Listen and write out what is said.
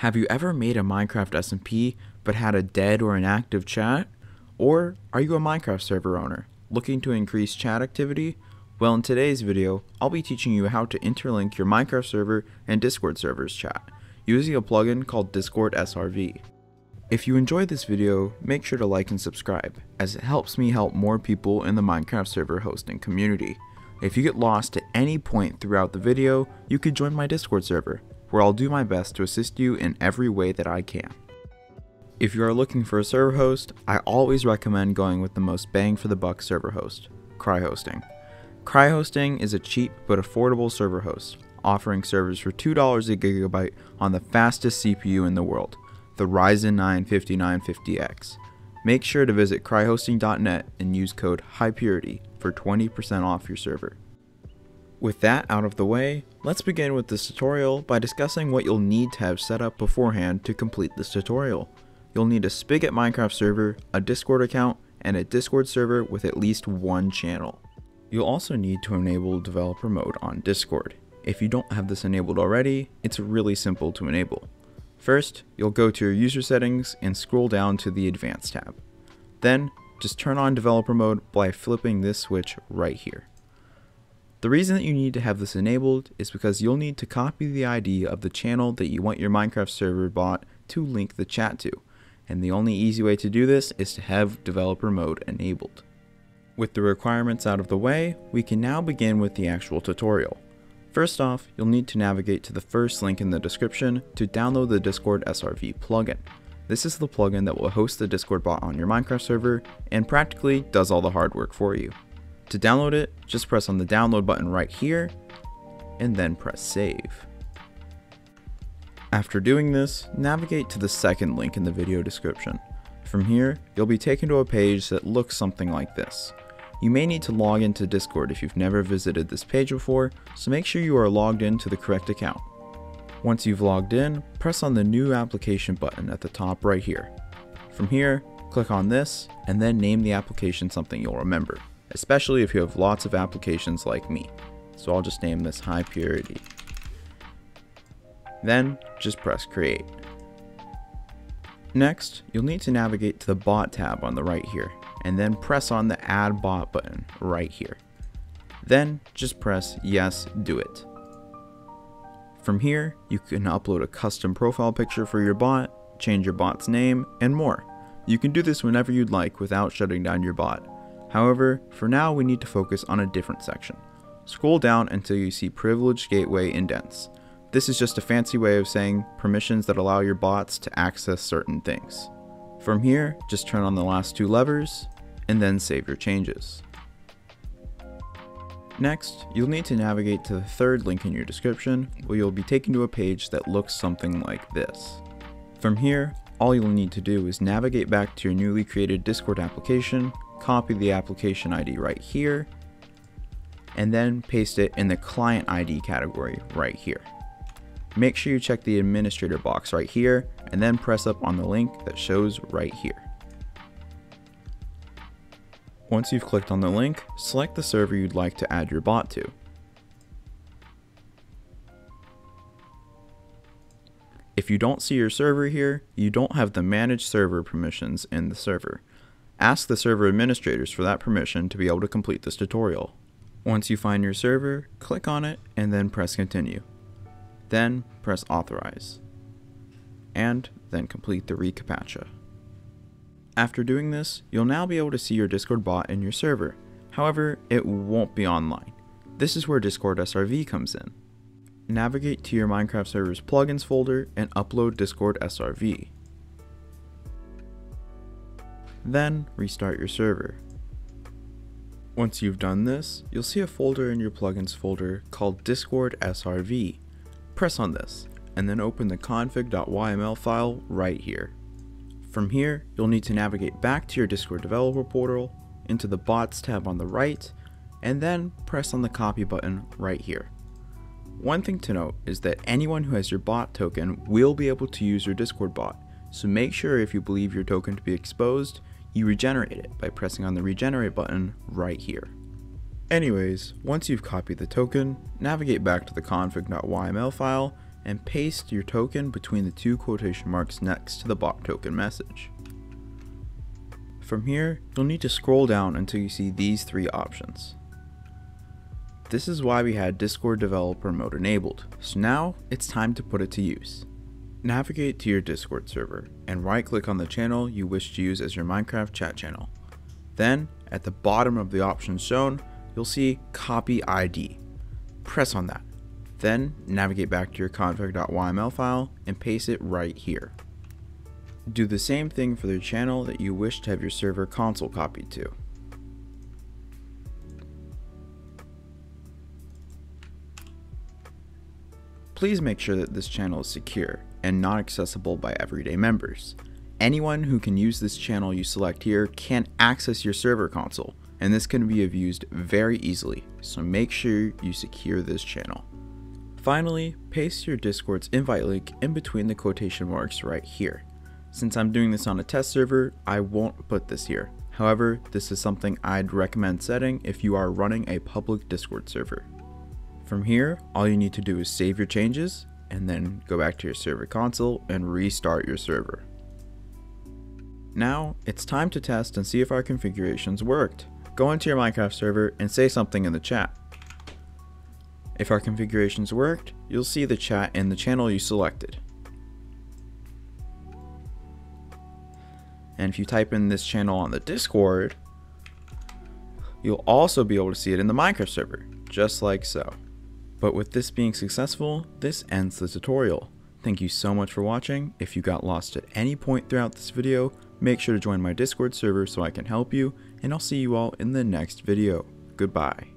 Have you ever made a Minecraft SMP but had a dead or inactive chat? Or are you a Minecraft server owner looking to increase chat activity? Well, in today's video, I'll be teaching you how to interlink your Minecraft server and Discord server's chat using a plugin called Discord SRV. If you enjoyed this video, make sure to like and subscribe, as it helps me help more people in the Minecraft server hosting community. If you get lost at any point throughout the video, you can join my Discord server, where I'll do my best to assist you in every way that I can. If you are looking for a server host, I always recommend going with the most bang for the buck server host, CryHosting. CryHosting is a cheap but affordable server host, offering servers for $2 a gigabyte on the fastest CPU in the world, the Ryzen 9 5950X. Make sure to visit cryhosting.net and use code HIGHPURITY for 20% off your server. With that out of the way, let's begin with this tutorial by discussing what you'll need to have set up beforehand to complete this tutorial. You'll need a Spigot Minecraft server, a Discord account, and a Discord server with at least one channel. You'll also need to enable developer mode on Discord. If you don't have this enabled already, it's really simple to enable. First, you'll go to your user settings and scroll down to the Advanced tab. Then, just turn on developer mode by flipping this switch right here. The reason that you need to have this enabled is because you'll need to copy the ID of the channel that you want your Minecraft server bot to link the chat to, and the only easy way to do this is to have developer mode enabled. With the requirements out of the way, we can now begin with the actual tutorial. First off, you'll need to navigate to the first link in the description to download the Discord SRV plugin. This is the plugin that will host the Discord bot on your Minecraft server and practically does all the hard work for you. To download it, just press on the download button right here, and then press save. After doing this, navigate to the second link in the video description. From here, you'll be taken to a page that looks something like this. You may need to log into Discord if you've never visited this page before, so make sure you are logged in to the correct account. Once you've logged in, press on the new application button at the top right here. From here, click on this, and then name the application something you'll remember, especially if you have lots of applications like me. So I'll just name this High Purity. Then just press create. Next, you'll need to navigate to the bot tab on the right here, and then press on the add bot button right here. Then just press yes, do it. From here, you can upload a custom profile picture for your bot, change your bot's name, and more. You can do this whenever you'd like without shutting down your bot. However, for now we need to focus on a different section. Scroll down until you see Privileged Gateway Indents. This is just a fancy way of saying permissions that allow your bots to access certain things. From here, just turn on the last two levers, and then save your changes. Next, you'll need to navigate to the third link in your description, where you'll be taken to a page that looks something like this. From here, all you'll need to do is navigate back to your newly created Discord application, copy the application ID right here, and then paste it in the client ID category right here. Make sure you check the administrator box right here, and then press up on the link that shows right here. Once you've clicked on the link, select the server you'd like to add your bot to. If you don't see your server here, you don't have the manage server permissions in the server. Ask the server administrators for that permission to be able to complete this tutorial. Once you find your server, click on it and then press continue. Then press authorize. And then complete the reCAPTCHA. After doing this, you'll now be able to see your Discord bot in your server. However, it won't be online. This is where Discord SRV comes in. Navigate to your Minecraft server's plugins folder and upload Discord SRV. Then restart your server. Once you've done this, you'll see a folder in your plugins folder called Discord SRV. Press on this, and then open the config.yml file right here. From here, you'll need to navigate back to your Discord developer portal, into the bots tab on the right, and then press on the copy button right here. One thing to note is that anyone who has your bot token will be able to use your Discord bot, so make sure if you believe your token to be exposed, you regenerate it by pressing on the regenerate button right here. Anyways, once you've copied the token, navigate back to the config.yml file and paste your token between the two quotation marks next to the block token message. From here, you'll need to scroll down until you see these three options. This is why we had Discord developer mode enabled, so now it's time to put it to use. Navigate to your Discord server and right click on the channel you wish to use as your Minecraft chat channel. Then, at the bottom of the options shown, you'll see Copy ID. Press on that. Then, navigate back to your config.yml file and paste it right here. Do the same thing for the channel that you wish to have your server console copied to. Please make sure that this channel is secure and not accessible by everyday members. Anyone who can use this channel you select here can access your server console, and this can be abused very easily, so make sure you secure this channel. Finally, paste your Discord's invite link in between the quotation marks right here. Since I'm doing this on a test server, I won't put this here. However, this is something I'd recommend setting if you are running a public Discord server. From here, all you need to do is save your changes, and then go back to your server console and restart your server. Now, it's time to test and see if our configurations worked. Go into your Minecraft server and say something in the chat. If our configurations worked, you'll see the chat in the channel you selected. And if you type in this channel on the Discord, you'll also be able to see it in the Minecraft server, just like so. But with this being successful, this ends the tutorial. Thank you so much for watching. If you got lost at any point throughout this video, make sure to join my Discord server so I can help you, and I'll see you all in the next video. Goodbye.